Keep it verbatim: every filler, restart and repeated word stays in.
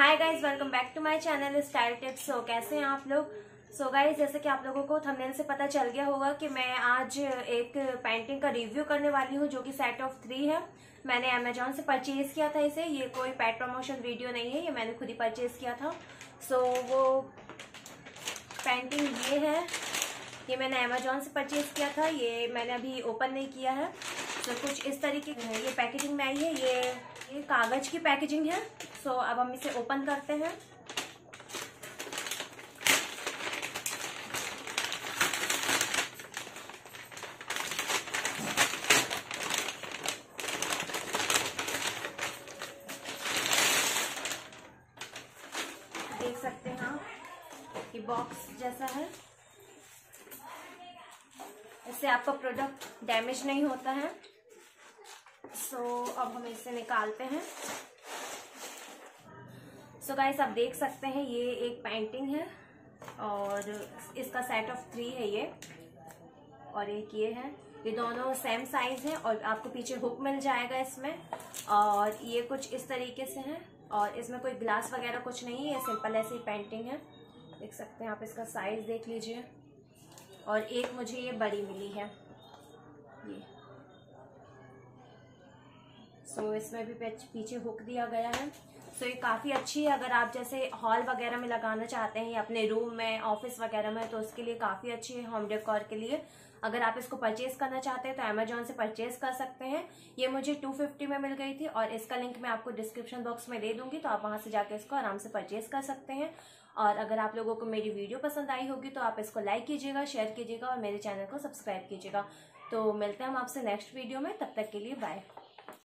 Hi guys, welcome back to my channel style tips. So कैसे हैं आप लोग। सो so गाइज, जैसे कि आप लोगों को थंबनेल से पता चल गया होगा कि मैं आज एक पेंटिंग का रिव्यू करने वाली हूँ जो कि सेट ऑफ थ्री है। मैंने अमेजोन से परचेज किया था इसे। ये कोई पेड प्रमोशन वीडियो नहीं है, ये मैंने खुद ही परचेज किया था। सो so, वो पेंटिंग ये है, ये मैंने अमेजोन से परचेज किया था। ये मैंने अभी ओपन नहीं किया है। तो कुछ इस तरीके की है, ये पैकेजिंग में आई है। ये ये कागज की पैकेजिंग है। सो so, अब हम इसे ओपन करते हैं। देख सकते हैं आप, ये बॉक्स जैसा है। इससे आपका प्रोडक्ट डैमेज नहीं होता है। सो so, अब हम इसे निकालते हैं। सो so गाइस, आप देख सकते हैं ये एक पेंटिंग है और इसका सेट ऑफ थ्री है ये, और एक ये है। ये दोनों सेम साइज है और आपको पीछे हुक मिल जाएगा इसमें। और ये कुछ इस तरीके से है और इसमें कोई ग्लास वगैरह कुछ नहीं है, ये सिंपल ऐसी पेंटिंग है। देख सकते हैं आप, इसका साइज देख लीजिए। और एक मुझे ये बड़ी मिली है ये। सो so, इसमें भी पीछे हुक दिया गया है। सो so, ये काफ़ी अच्छी है अगर आप जैसे हॉल वगैरह में लगाना चाहते हैं या अपने रूम में, ऑफिस वगैरह में, तो उसके लिए काफ़ी अच्छी है होम डेकोर के लिए। अगर आप इसको परचेज करना चाहते हैं तो अमेजोन से परचेज कर सकते हैं। ये मुझे टू फिफ्टी में मिल गई थी और इसका लिंक मैं आपको डिस्क्रिप्शन बॉक्स में दे दूंगी, तो आप वहां से जाकर इसको आराम से परचेज कर सकते हैं। और अगर आप लोगों को मेरी वीडियो पसंद आई होगी तो आप इसको लाइक कीजिएगा, शेयर कीजिएगा और मेरे चैनल को सब्सक्राइब कीजिएगा। तो मिलते हैं हम आपसे नेक्स्ट वीडियो में, तब तक के लिए बाय।